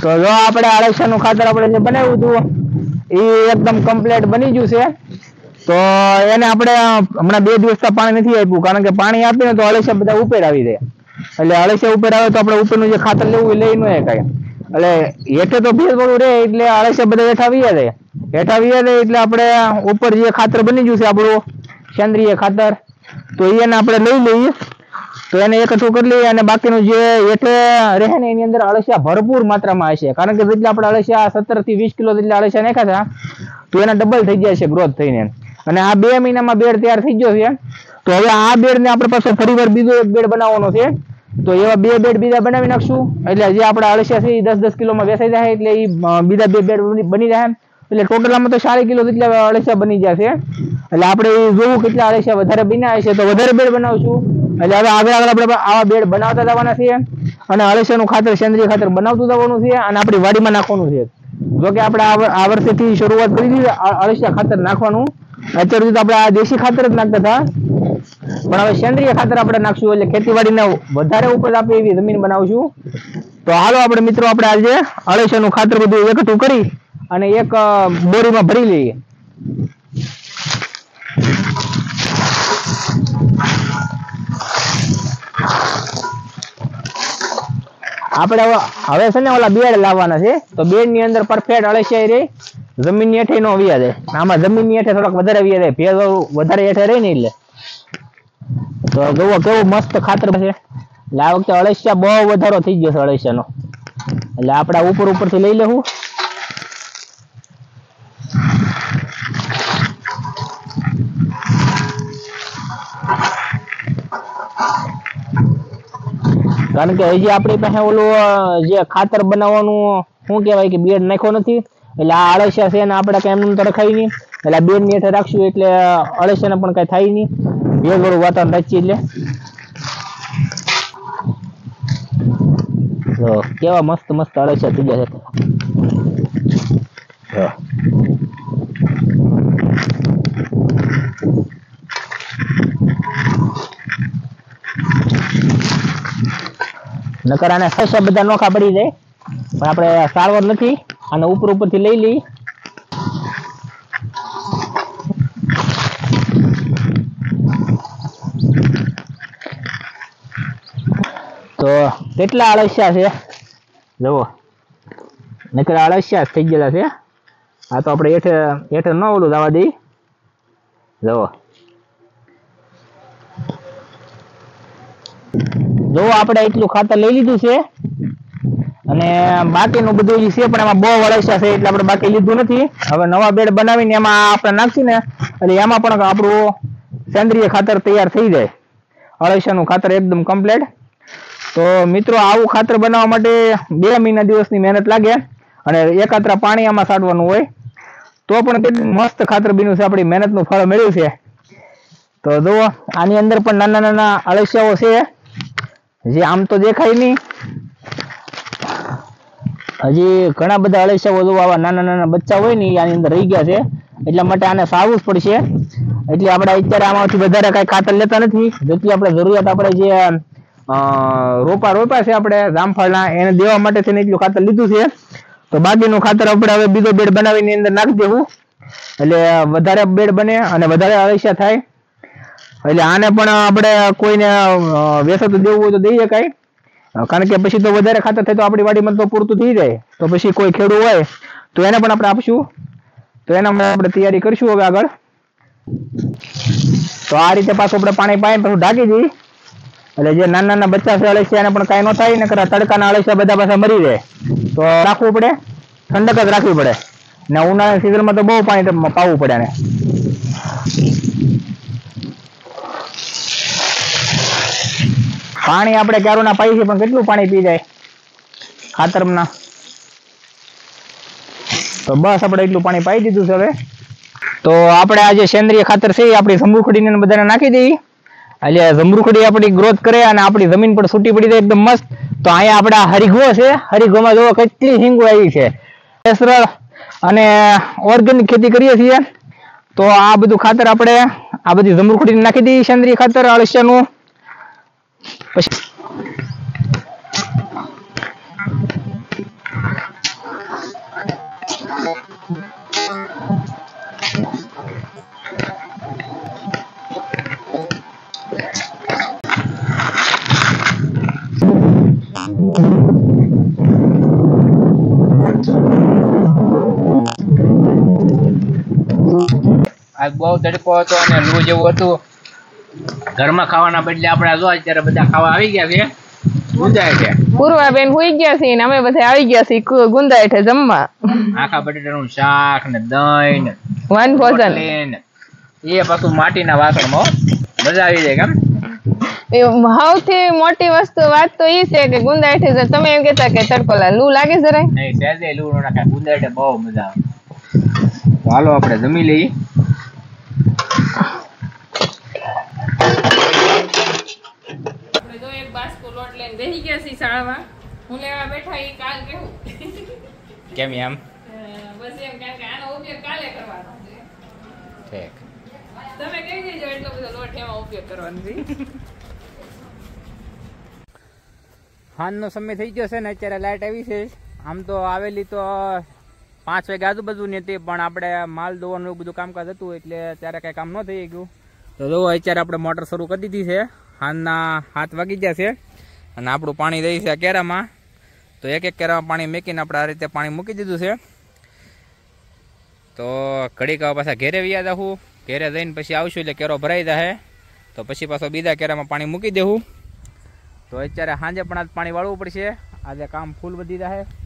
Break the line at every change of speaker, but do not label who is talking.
તો જો આપણે અળસિયાનું ખાતર આપણે જે બનાવ્યું હતું એ એકદમ કમ્પ્લીટ બની ગયું છે। તો એને આપણે હમણાં 2 દિવસથી પાણી નથી આપ્યું, કારણ કે પાણી આપીને તો અળસિયા બધા ઉપર આવી જાય, એટલે અળસિયા ઉપર આવે તો આપણે ઉપરનું જે ખાતર લેવું એ લઈ ન શકાય, એટલે હેઠે તો ભેજ વાળું રહે એટલે અળસિયા બધા હેઠા આવી જાય, એટલે આપણે ઉપર જે ખાતર બની ગયું છે આપણું સેન્દ્રીય ખાતર, તો એને આપણે લઈ લઈએ, તો એને એકઠું કરી લઈએ, અને બાકીનું જે હેઠે રહે ને એની અંદર અળસિયા ભરપૂર માત્રામાં હશે, કારણ કે જેટલા આપણે અળસિયા 17 થી 20 કિલો જેટલા અળસિયા નાખ્યા હતા તો એના ડબલ થઈ જાય છે ગ્રોથ થઈને, અને આ 2 મહિનામાં બેડ તૈયાર થઈ ગયો છે। તો હવે આ બેડ ને આપણે પાસે ફરીવાર બીજો એક બેડ બનાવવાનો છે, તો એવા 2 બેડ બીજા બનાવી નાખશું, એટલે જે આપણા અળસિયા છે એ 10-10 કિલોમાં વેચાઈ જાય, એટલે એ બીજા 2 બેડ બની જાય, એટલે ટોટલ તો 4 કિલો જેટલા અળસિયા બની જશે। એટલે આપણે જોવું કેટલા અળસિયા વધારે બન્યા હશે તો વધારે બેડ બનાવશું, એટલે હવે આગળ આપણે આવા બેડ બનાવતા જવાના છીએ, અને અળસિયાનું ખાતર સેન્દ્રીય ખાતર બનાવતું જવાનું છે, અને આપણી વાડીમાં નાખવાનું છે। જો કે આપણે આ વર્ષેથી શરૂઆત કરી દીધી અળસિયા ખાતર નાખવાનું, અત્યાર સુધી આપણે આ દેશી ખાતર જ નાખતા હતા, પણ હવે સેન્દ્રીય ખાતર આપણે નાખશું, એટલે ખેતીવાડીને વધારે ઉપજ આપે એવી જમીન બનાવશું। તો હાલો આપણે મિત્રો આપણે આજે અળસિયાનું ખાતર બધું એકઠું કરી અને એક બોરીમાં ભરી લઈએ। આપણે હવે છે ને ઓલા બેડ લાવવાના છે, તો બેડ ની અંદર પરફેક્ટ અળસિયા રહે, જમીનની હેઠે નો વ્યા જાય, આમાં જમીનની હેઠે થોડાક વધારે વ્યા જાય, ભેજ વધારે હેઠે રહે ને એટલે। તો જુઓ કેવું મસ્ત ખાતર છે, એટલે આ વખતે અળસિયા બહુ વધારો થઈ ગયો છે અળસિયાનો, એટલે આપણે ઉપરથી લઈ લેવું। કારણ કે હજી આપણી પાસે ઓલું જે ખાતર બનાવવાનું શું કહેવાય કે બેડ નાખ્યો નથી, એટલે આ અળસિયા છે ને આપણે કઈ એમનું તો રખાય નહીં, એટલે આ બેડ ની હેઠે રાખશું એટલે અળસિયાને પણ કઈ થાય નહીં, ભેજવાળું વાતાવરણ રાખીએ એટલે। તો કેવા મસ્ત મસ્ત અળસિયા થઈ ગયા છે, નકર આને સસા બધા નોખા પડી જાય, પણ આપણે સારવાર નથી, આને ઉપરથી લઈ લઈ। તો કેટલા અળસિયા છે જુઓ, નકર અળસિયા થઈ ગયેલા છે, આ તો આપણે હેઠે ન ઓલું જવા દઈ, જુઓ આપણે એટલું ખાતર લઈ લીધું છે, અને બાકીનું બધું છે પણ એમાં બહુ અળસિયા છે એટલે આપણે બાકી લીધું નથી। હવે નવા બેડ બનાવીને એમાં આપણે નાખશું ને એટલે એમાં પણ આપણું સેન્દ્રીય ખાતર તૈયાર થઈ જાય, અળસિયાનું ખાતર એકદમ કમ્પ્લીટ। તો મિત્રો આવું ખાતર બનાવવા માટે 2 મહિના દિવસની મહેનત લાગે, અને એકાત્ર પાણી આમાં છાંટવાનું હોય, તો પણ કેટલું મસ્ત ખાતર બન્યું છે, આપણી મહેનતનું ફળ મળ્યું છે। તો જુઓ આની અંદર પણ નાના નાના અળસિયાઓ છે, જે આમ તો દેખાય નહીં, હજી ઘણા બધા અળસિયાઓ જો આવા નાના નાના બચ્ચા હોય ને આની અંદર રહી ગયા છે, એટલા માટે આને સાવવું જ પડશે, એટલે આપણે અત્યારે આમાંથી વધારે કઈ ખાતર લેતા નથી, જેટલી આપણે જરૂરિયાત આપણે જે રોપા છે આપણે જામફળના એને દેવા માટે થઈને એટલું ખાતર લીધું છે। તો બાકીનું ખાતર આપણે હવે બીજો બેડ બનાવીને અંદર નાખી દેવું, એટલે વધારે બેડ બને અને વધારે અળસિયા થાય, એટલે આને પણ આપણે કોઈને વેચાતું દેવું હોય તો દઈ શકાય, કારણ કે પછી તો વધારે ખાતર થાય તો આપણી વાડીમાં તો પૂરતું થઈ જાય, તો પછી કોઈ ખેડૂત હોય તો એને પણ આપણે આપશું, તો એના માટે આપણે તૈયારી કરીશું હવે આગળ। તો આ રીતે પાછું આપણે પાણી પાઈને પાછું ઢાંકી દઈએ, એટલે જે નાના નાના બચ્ચા છે અળસિયા એને પણ કાંઈ ન થાય, ને કરા તડકાના અળસિયા બધા પાછા મરી જાય, તો રાખવું પડે, ઠંડક જ રાખવી પડે, ને ઉનાળાની સિઝનમાં તો બહુ પાણી પાવું પડે ને। પાણી આપણે ક્યારોના પાઈ છે પણ કેટલું પાણી પી જાય ખાતરના, તો બસ આપણે એટલું પાણી પાઈ દીધું છે। હવે તો આપણે આ જે સેન્દ્રીય ખાતર છે એ આપણી જમરૂખડીને બધાને નાખી દઈએ, એટલે જમરૂખડી આપણી ગ્રોથ કરે અને આપણી જમીન પર છૂટી પડી જાય એકદમ મસ્ત। તો અહીંયા આપણા હરિઘો છે, હરિઘોમાં જોવો કેટલી હિંગો આવી છે, નેચરલ અને ઓર્ગેનિક ખેતી કરીએ છીએ। તો આ બધું ખાતર આપણે આ બધી જમરૂખડીને નાખી દઈએ, સેન્દ્રીય ખાતર અળસિયાનું, પછી
આજ બહુ તડકો હતો અને લૂ જેવું હતું. ઘરમાં ખાવાના બદલે આપણે જો અત્યારે બધા ખાવા આવી ગયા છે ગુંદાય છે.
પૂર્વાબેન હુઈ ગયા છે ને અમે બધા આવી ગયા છીએ ગુંદાય છે જમવા.
આખા બટેટાનું શાક ને દહીં ને
વન ભોજન
એ પાછું માટીના વાસણમાં મજા આવી જાય. કેમ
સૌથી મોટી વસ્તુ વાત તો એ છે કે ગુંદાય છે. તમે એમ કેતા કે તડકોલા લૂ લાગે જરાય
નહીં, સહેજે લૂ ન નાખે. ગુંદાય બહુ મજા આવે. તો હાલો આપણે જમી લઈએ.
હું લેવા બેઠા ઈ કાલ કેવું
કેમ એમ
બસ એમ કારણ કે આનો ઉપયોગ કાલે કરવાનો છે.
ઠીક,
તમે કહી દેજો એટલો બધો લોટ એમાં ઉપયોગ કરવાનો છે.
સાંજનો સમય થઈ ગયો છે ને અત્યારે લાઇટ આવી છે. આમ તો આવેલી તો 5 વાગે આજુબાજુ ની હતી, પણ આપણે માલ ધોવાનું એવું બધું કામકાજ હતું એટલે ત્યારે કઈ કામ ન થઈ ગયું. તો જો અત્યારે આપણે મોટર શરૂ કરી દીધી છે. સાંજના 7 વાગી ગયા છે અને આપણું પાણી દઈ છે કેરામાં. તો એક કેરામાં પાણી મૂકીને આપણે આ રીતે પાણી મૂકી દીધું છે. તો ઘડીક પાછા ઘેરે વ્યા જાઉં. ઘેરે જઈને પછી આવશું એટલે કેરો ભરાઈ જાય. તો પછી પાછો બીજા કેરામાં પાણી મૂકી દેવું. તો અત્યારે સાંજે પણ આજ પાણી વાળવું પડશે. આજે કામ ફૂલ વધી જાય.